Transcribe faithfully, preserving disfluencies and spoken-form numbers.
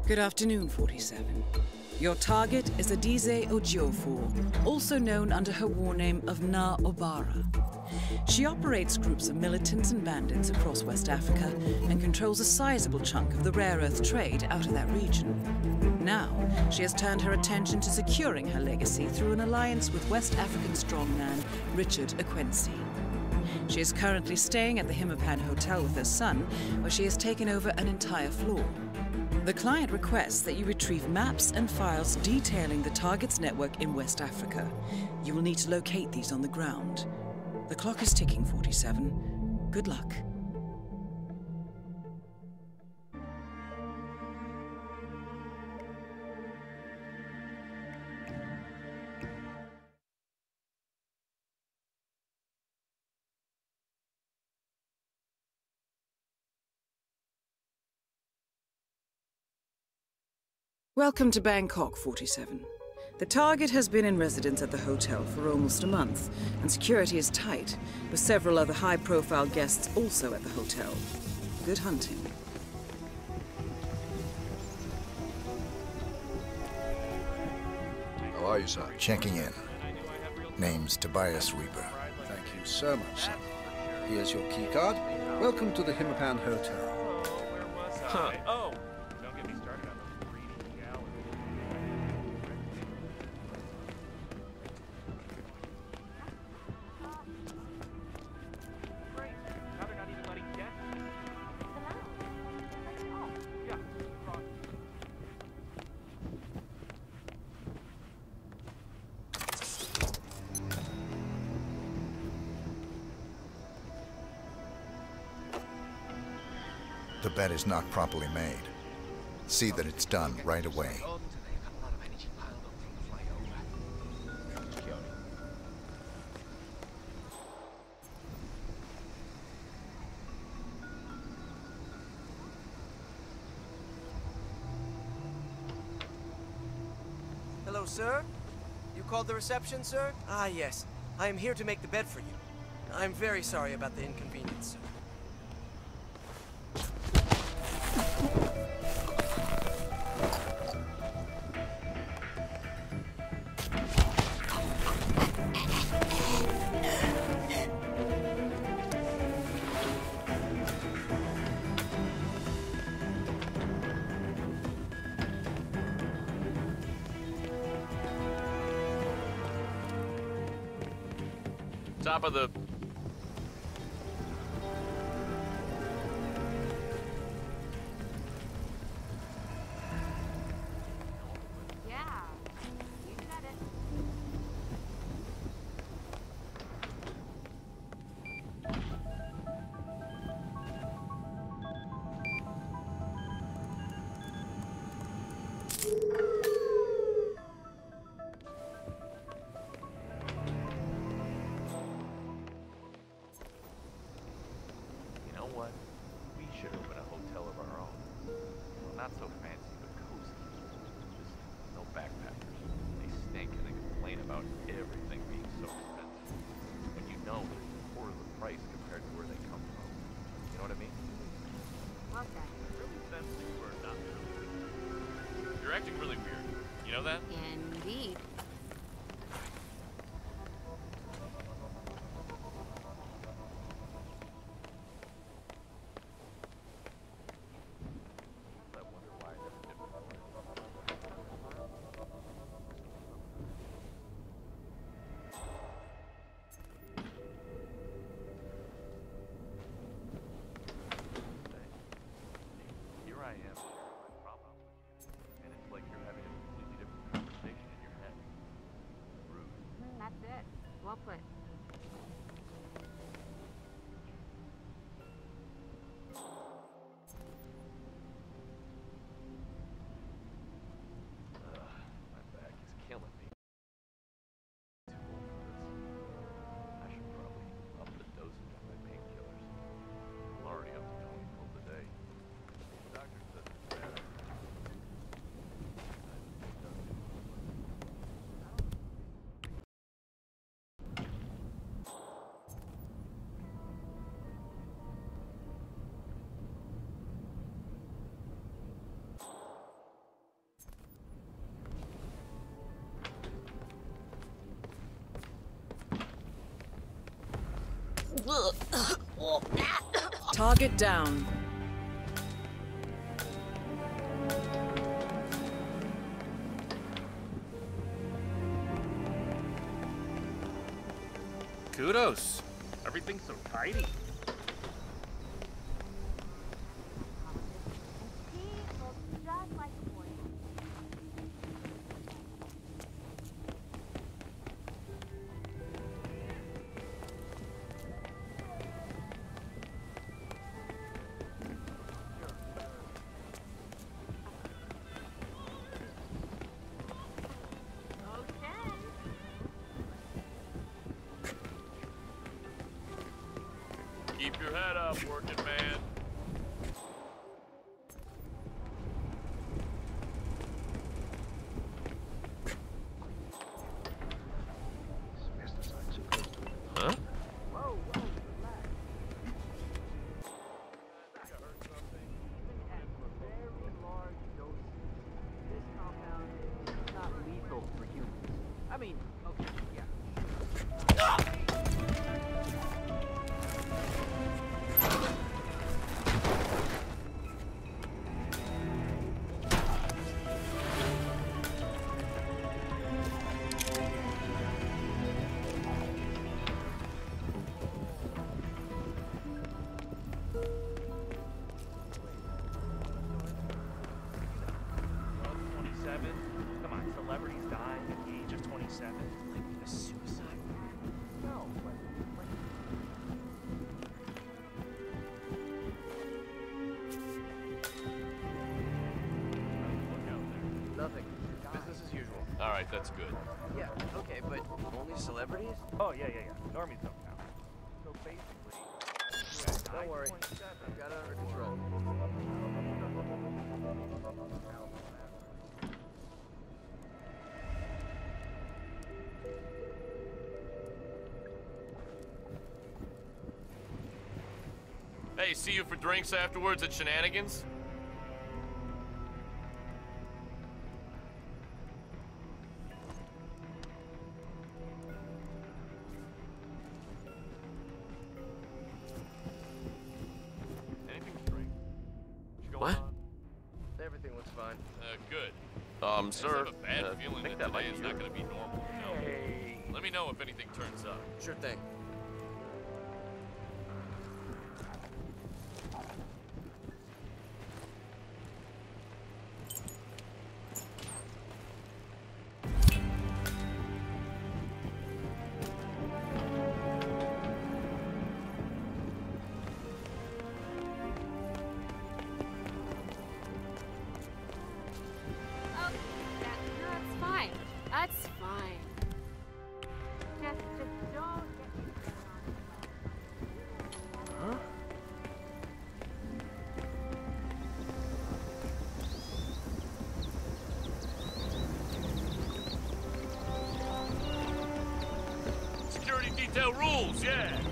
Good afternoon, forty-seven. Your target is Adize Ejiofor, also known under her war name of Na Obara. She operates groups of militants and bandits across West Africa and controls a sizable chunk of the rare earth trade out of that region. Now, she has turned her attention to securing her legacy through an alliance with West African strongman Richard Akwensi. She is currently staying at the Himapan Hotel with her son, where she has taken over an entire floor. The client requests that you retrieve maps and files detailing the target's network in West Africa. You will need to locate these on the ground. The clock is ticking, forty-seven. Good luck. Welcome to Bangkok, forty-seven. The target has been in residence at the hotel for almost a month, and security is tight, with several other high-profile guests also at the hotel. Good hunting. How are you, sir? Checking in. Name's Tobias Reaper. Thank you so much, sir. Here's your keycard. Welcome to the Himapan Hotel. Huh. Oh! Don't get me started on those three D galleries. Great. Now they're not even letting guests. Yeah. The bed is not properly made. See that it's done right away. Hello, sir? You called the reception, sir? Ah, yes. I am here to make the bed for you. I'm very sorry about the inconvenience, sir. Top of the... Yeah, you said it. You know what? We should open a hotel of our own. Well, not so fancy, but cozy. Just no backpackers. They stink and they complain about everything being so expensive. When you know there's a quarter of the price compared to where they come from. You know what I mean? Love that. Really sense that you are not really good. You're acting really weird. You know that? Indeed. I wonder why I never did before. Here I am sharing my problem with you, and it's like you're having a completely different conversation in your head. Target down. Kudos. Everything's so tidy. He looks just like a boy. Okay. Keep your head up, working man. Huh? I mean, okay, yeah. twenty-seven? Come on, celebrities die at the age of twenty-seven. Like a suicide? No, but... Nothing. Business as usual. All right, that's good. Yeah, okay, but only celebrities? Oh, yeah, yeah, yeah. Normies don't count. So basically... Don't worry. I've got it under control. Hey, see you for drinks afterwards at Shenanigans? Anything to drink? What's going What? on? Everything looks fine. Uh, good. Um, I just sir, have a bad uh, feeling think that that might today is be not your- going to be normal. You know? Let me know if anything turns up. Sure thing. Oh, that, no, that's fine. That's fine. Just, just don't get me started on it. Huh? Security detail rules, yeah.